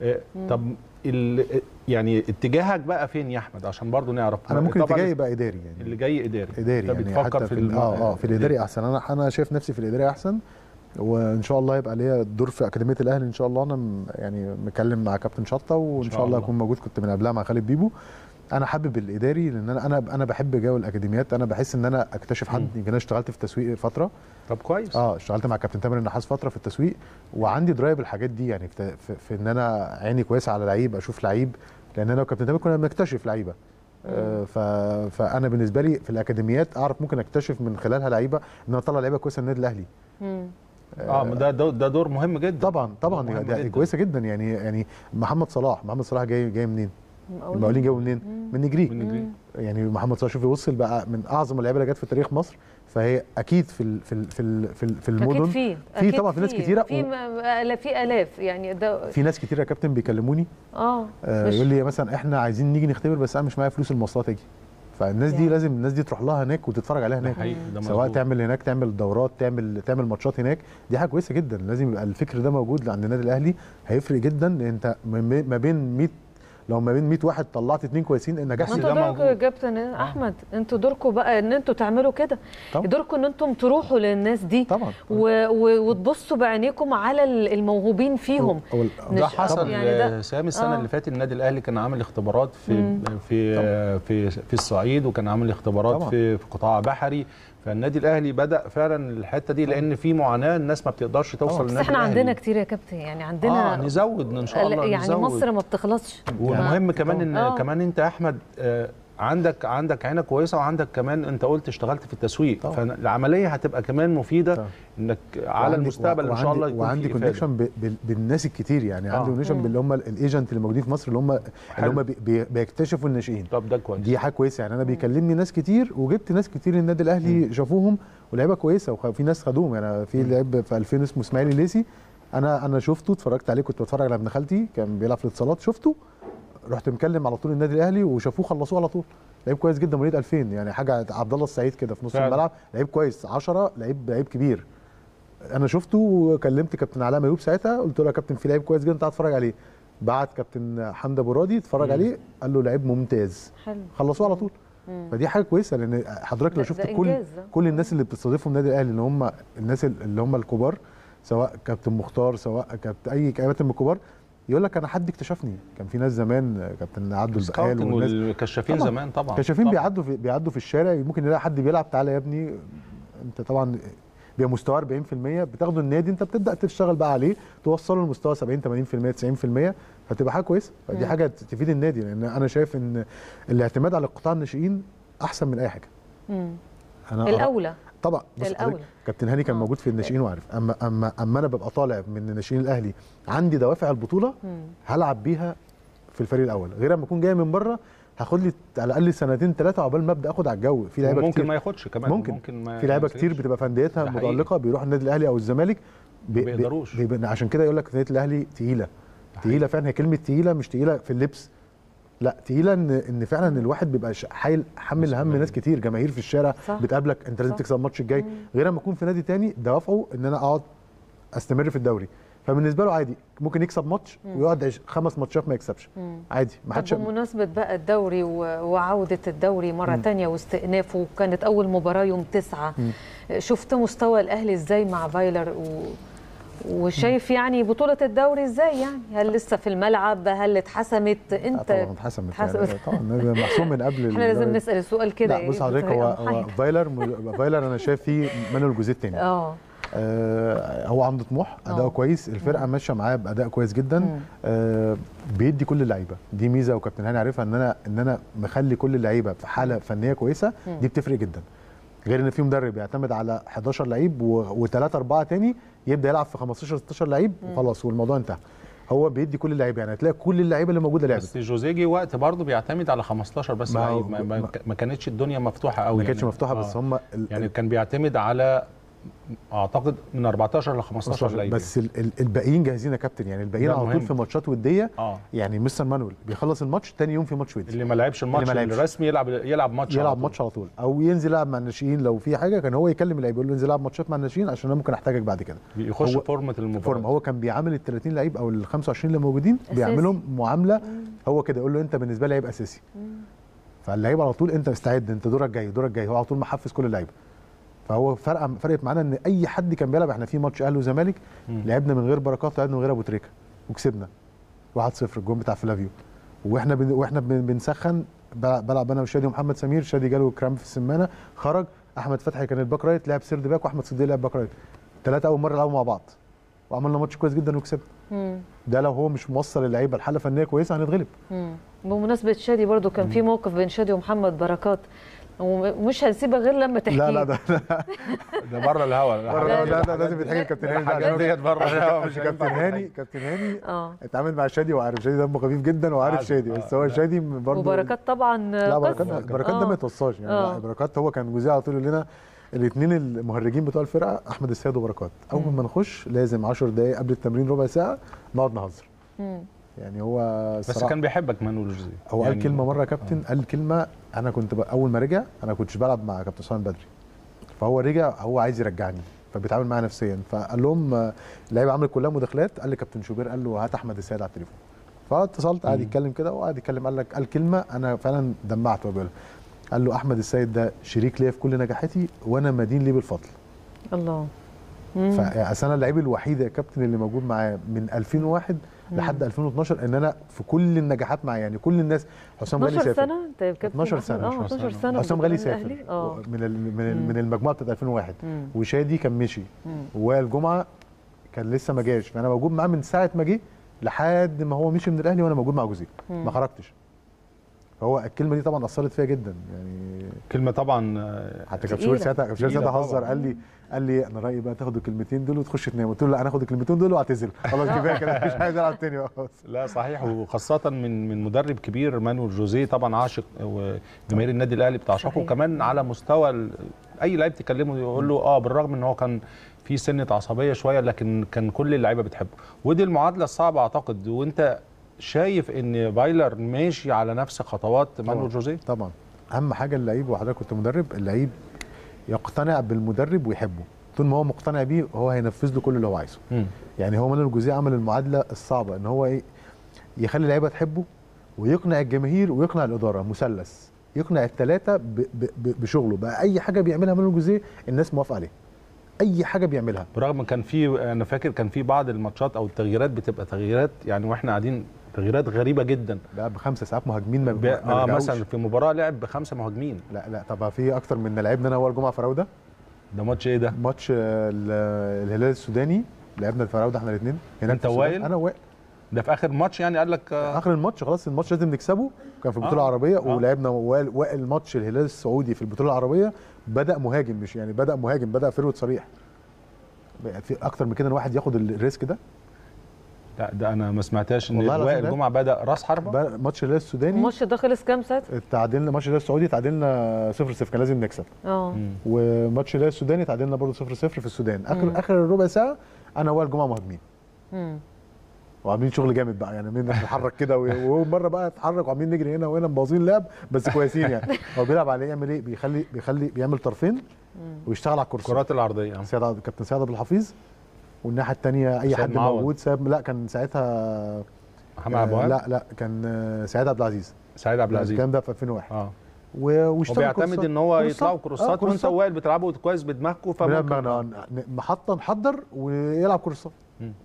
طب يعني اتجاهك بقى فين يا احمد عشان برضو نعرف؟ انا ممكن اتجاهي يبقى اداري، يعني اللي جاي اداري يعني بتفكر في في الاداري احسن. انا شايف نفسي في الاداري احسن، وان شاء الله يبقى ليا دور في اكاديميه الاهلي ان شاء الله. انا يعني مكلم مع كابتن شطه وان شاء الله اكون موجود، كنت من قبلها مع خالد بيبو. انا حابب الاداري لان انا بحب جو الاكاديميات، انا بحس ان انا اكتشف حد. يمكن انا اشتغلت في التسويق فتره. طب كويس. اشتغلت مع كابتن تامر النحاس فتره في التسويق، وعندي درايف الحاجات دي، يعني في ان انا عيني كويسه على لعيب، اشوف لعيب، لان انا وكابتن تامر كنا بنكتشف لعيبه. فانا بالنسبه لي في الاكاديميات اعرف ممكن اكتشف من خلالها لعيبه، ان انا اطلع لعيبه كويسه النادي الاهلي. ده دور مهم جدا. طبعا دي كويسه جدا. يعني محمد صلاح جاي منين؟ المقاولين جابوا منين؟ من نجري. يعني محمد صلاح شوفي وصل بقى من اعظم اللعيبه اللي جت في تاريخ مصر، فهي اكيد في المدن في طبعا في ناس كتيره، في الاف يعني ده في ناس كتيره يا كابتن بيكلموني يقول لي مثلا احنا عايزين نيجي نختبر بس انا مش معايا فلوس المواصلات اجي. فالناس دي لازم الناس دي تروح لها هناك وتتفرج عليها هناك، سواء تعمل هناك، تعمل دورات، تعمل ماتشات هناك. دي حاجه كويسه جدا، لازم يبقى الفكر ده موجود عند النادي الاهلي. هيفرق جدا. انت ما بين 100 لو ما بين 100 واحد طلعت 2 كويسين، النجاح ده موجود. انتوا دوركم يا كابتن احمد، انتوا دوركم بقى ان انتوا تعملوا كده، دوركم ان انتم تروحوا للناس دي طبعا وتبصوا بعينيكم على الموهوبين فيهم. ده حصل يعني سامي السنه اللي فاتت النادي الاهلي كان عامل اختبارات في الصعيد، وكان عامل اختبارات في قطاع بحري. فالنادي الاهلي بدا فعلا الحته دي، لان في معاناه الناس ما بتقدرش توصل للنادي الاهلي. بس احنا عندنا كتير يا كابتن، يعني عندنا نزود ان شاء الله، يعني نزود. مصر ما بتخلصش. والمهم كمان ان كمان انت يا احمد عندك عينه كويسه، وعندك كمان انت قلت اشتغلت في التسويق، فالعمليه هتبقى كمان مفيده انك على المستقبل ان شاء الله يكون وعندي كونكشن بالناس الكتير، يعني عندي كونكشن باللي هم الايجنت اللي موجودين في مصر، اللي هم بيكتشفوا الناشئين. طب ده كويس، دي حاجه كويسه. يعني انا بيكلمني ناس كتير، وجبت ناس كتير النادي الاهلي شافوهم ولعيبه كويسه، وفي ناس خدوهم. يعني في لعيب في 2000 اسمه اسماعيل الليثي، انا شفته، اتفرجت عليه، كنت بتفرج على ابن خالتي كان بيلعب في الاتصالات، شفته رحت مكلم على طول النادي الاهلي وشافوه خلصوه على طول. لعيب كويس جدا، مواليد 2000، يعني حاجه عبد الله السعيد كده في نص الملعب، لعيب كويس 10، لعيب كبير. انا شفته وكلمت كابتن علاء ميوب ساعتها، قلت له يا كابتن في لعيب كويس جدا تعال اتفرج عليه. بعت كابتن حمدي ابو راضي اتفرج عليه، قال له لعيب ممتاز، حلو، خلصوه على طول. فدي حاجه كويسه، لان حضرتك لو شفت كل الناس اللي بتستضيفهم النادي الاهلي، اللي هم الناس اللي هم الكبار، سواء كابتن مختار، سواء كابتن اي كابتن من الكبار، يقول لك انا حد اكتشفني. كان في ناس زمان كابتن عبد البقال والكشافين زمان، طبعا كشافين بيعدوا في الشارع، ممكن يلاقي حد بيلعب، تعالى يا ابني انت طبعا بيبقى مستوى 40%، بتاخده النادي، انت بتبدا تشتغل بقى عليه، توصله لمستوى 70 80% 90%، فتبقى حاجه كويسه. فدي حاجه تفيد النادي، لان انا شايف ان الاعتماد على قطاع الناشئين احسن من اي حاجه. انا الاولى طبعا. بص كابتن هاني كان موجود في الناشئين وعارف، اما انا ببقى طالع من ناشئين الاهلي عندي دوافع البطوله، هلعب بيها في الفريق الاول، غير اما اكون جاي من بره هاخد لي على الاقل سنتين 3 عقبال ما ابدا اخد على الجو. في لعيبه ممكن كتير ما ياخدش كمان، ممكن في لعيبه كتير بتبقى في انديتها متالقه، بيروحوا النادي الاهلي او الزمالك ما بيقدروش. عشان كده يقول لك النادي الاهلي تقيله فعلا. هي كلمه تقيله مش تقيله في اللبس، لا تقيله ان فعلا الواحد بيبقى حامل هم ناس كتير، جماهير في الشارع بتقابلك، انت لازم تكسب الماتش الجاي، غير اما اكون في نادي تاني دوافعه ان انا اقعد استمر في الدوري. فبالنسبه له عادي، ممكن يكسب ماتش ويقعد 5 ماتشات ما يكسبش عادي، ما حدش. بمناسبه بقى الدوري وعوده الدوري مره ثانيه واستئنافه، وكانت اول مباراه يوم 9، شفت مستوى الاهلي ازاي مع فايلر وشايف يعني بطولة الدوري ازاي؟ يعني هل لسه في الملعب؟ هل اتحسمت؟ انت طبعا اتحسمت طبعا، محسوم من قبل. احنا لازم نسأل السؤال كده. لا بص حضرتك، هو فايلر انا شايف فيه مانويل جوزيه الثاني. هو عنده طموح، اداؤه كويس، الفرقه ماشيه معاه باداء كويس جدا، بيدي كل اللعيبه، دي ميزه وكابتن هاني عارفها، ان انا مخلي كل اللعيبه في حاله فنيه كويسه، دي بتفرق جدا. غير ان في مدرب يعتمد على 11 لعيب و3 4 تاني يبدا يلعب في 15 16 لعيب وخلاص والموضوع انتهى. هو بيدي كل اللعيبه، يعني هتلاقي كل اللعيبه اللي موجوده لعبت. بس جوزيه جه وقت برضه بيعتمد على 15 بس لعيب، ما كانتش الدنيا مفتوحه قوي، ما كانتش مفتوحه، بس هم يعني كان بيعتمد على اعتقد من 14 ل 15 لعيب. بس الباقيين جاهزين يا كابتن، يعني الباقيين على طول في ماتشات وديه. يعني مستر مانويل بيخلص الماتش تاني يوم في ماتش ودي. اللي ما لعبش الماتش الرسمي يلعب ماتش على طول، او ينزل يلعب مع الناشئين لو في حاجه. كان هو يكلم اللعيبه يقول له انزل العب ماتشات مع الناشئين عشان انا ممكن احتاجك بعد كده. يخش فورمه المباراه. هو كان بيعامل ال 30 لعيب او ال 25 اللي موجودين بيعملهم معامله. هو كده يقول له انت بالنسبه لي لعيب اساسي. فاللعيب على طول انت استعد، انت دورك جاي. هو على طول محفز كل اللعيبه. فهو فرقت معانا ان اي حد كان بيلعب. احنا في ماتش اهلي وزمالك لعبنا من غير بركات، لعبنا من غير ابو تريكه وكسبنا 1-0 الجون بتاع فلافيو. واحنا بنسخن بلعب انا وشادي ومحمد سمير. شادي جاله كرامب في السمانه خرج. احمد فتحي كان الباك رايت لعب سيرد باك، واحمد صديق لعب باك رايت. 3 اول مره يلعبوا مع بعض وعملنا ماتش كويس جدا وكسبنا. ده لو هو مش موصل اللعيبه الحاله فنيه كويسه هنتغلب. بمناسبه شادي برضو كان في موقف بين شادي ومحمد بركات ومش هنسيبها غير لما تحكي. لا ده بره الهوا. لا لازم يتحكي الكابتن هاني. الحاجات ديت بره الهوا. مش كابتن هاني اتعامل مع شادي وعارف شادي دمه خفيف جدا وعارف شادي. بس هو شادي برضه وبركات طبعا. لا بركات ده ما يتوصاش يعني. بركات هو كان جوزيه على طول يقول لنا الاثنين المهرجين بتوع الفرقه احمد السيد وبركات. اول ما نخش لازم 10 دقائق قبل التمرين ربع ساعه نقعد نهزر. يعني هو بس كان بيحبك مانويل جوزيه. هو قال كلمه مره يا كابتن. قال كلمه انا كنت اول ما رجع انا كنتش بلعب مع كابتن سلمان بدري. فهو رجع هو عايز يرجعني فبيتعامل معايا نفسيا. فقال لهم اللعيبه عملت كلها مداخلات. قال لي كابتن شوبير قال له هات احمد السيد على التليفون. فاتصلت قعد يتكلم كده وقعد يتكلم. قال كلمه انا فعلا دمعت وهو بيقولها. قال له احمد السيد ده شريك ليا في كل نجاحاتي وانا مدين ليه بالفضل. الله. فانا اللعيب الوحيد يا كابتن اللي موجود معايا من 2001 لحد 2012 ان انا في كل النجاحات معايا. يعني كل الناس حسام غالي سافر 12 سنه. طيب كابتن 12 سنه 12 سنه حسام غالي سافر من المجموعه بتاعت 2001. وشادي كان مشي ووائل جمعه كان لسه ما جاش. فانا موجود معاه من ساعه ما جه لحد ما هو مشي من الاهلي وانا موجود مع جوزيه ما خرجتش. فهو الكلمه دي طبعا اثرت فيا جدا يعني. كلمه طبعا حتى كابتن ساعتها هزر قال لي انا رايي بقى تاخد الكلمتين دول وتخش تنام. قلت له لا انا هاخد الكلمتين دول واعتزل خلاص كفايه كده مش عايز العب تاني خلاص. لا صحيح. وخاصه من مدرب كبير مانويل جوزيه طبعا عاشق وجماهير النادي الاهلي بتعشقه. وكمان على مستوى اي لعيب تكلمه يقول له بالرغم ان هو كان في سنه عصبيه شويه لكن كان كل اللعيبه بتحبه. ودي المعادله الصعبه اعتقد. وانت شايف ان فايلر ماشي على نفس خطوات مانويل جوزيه؟ طبعا اهم حاجه اللعيب. وحضرتك كنت مدرب، اللعيب يقتنع بالمدرب ويحبه. طول ما هو مقتنع بيه هو هينفذ له كل اللي هو عايزه. يعني هو مانويل جوزيه عمل المعادله الصعبه ان هو يخلي اللعيبه تحبه ويقنع الجماهير ويقنع الاداره. مثلث يقنع الثلاثه بشغله. بقى اي حاجه بيعملها مانويل جوزيه الناس موافقه عليها. اي حاجه بيعملها. برغم كان في انا فاكر كان في بعض الماتشات او التغييرات بتبقى تغييرات يعني واحنا قاعدين تغييرات غريبه جدا. لا ب5 ساعات مهاجمين ما مثلا في مباراه لعب ب5 مهاجمين. لا طب في اكتر من لعبنا انا اول جمعه فراوده. ده ماتش ايه ده؟ ماتش الهلال السوداني لعبنا الفراوده احنا الاثنين. انت وائل؟ انا وائل. ده في اخر ماتش يعني قال لك اخر الماتش خلاص الماتش لازم نكسبه. كان في البطوله العربيه ولعبنا وائل ماتش الهلال السعودي في البطوله العربيه. بدا مهاجم مش يعني بدا مهاجم بدا فيرود صريح. في اكتر من كده الواحد ياخد الريسك ده. لا ده انا ما سمعتهاش ان وائل جمعه بدا راس حربه. ماتش الهلال السوداني الماتش ده خلص كام ساعه؟ تعادلنا. ماتش الهلال السعودي تعادلنا 0-0 كان لازم نكسب. وماتش الهلال السوداني تعادلنا برضه 0-0 في السودان. اخر ربع ساعه انا وائل جمعه مهاجمين. وعاملين شغل جامد بقى يعني عاملين نتحرك كده وهو مره بقى اتحرك وعاملين نجري هنا وهنا مبوظين اللعب بس كويسين يعني. هو بيلعب على يعمل ايه؟ بيعمل طرفين ويشتغل على الكرات العرضيه. كابتن سيد عبد الحفيظ. والناحيه الثانيه اي حد موجود لا كان ساعتها محمد عبد الوهاب. لا كان سعيد عبد العزيز. الكلام ده في 2001. واشتغل بيعتمد ان هو يطلعوا كروسات وانت وائل بتلعبوا كويس بدماغكم فممكن محطه نحضر ويلعب كروسات.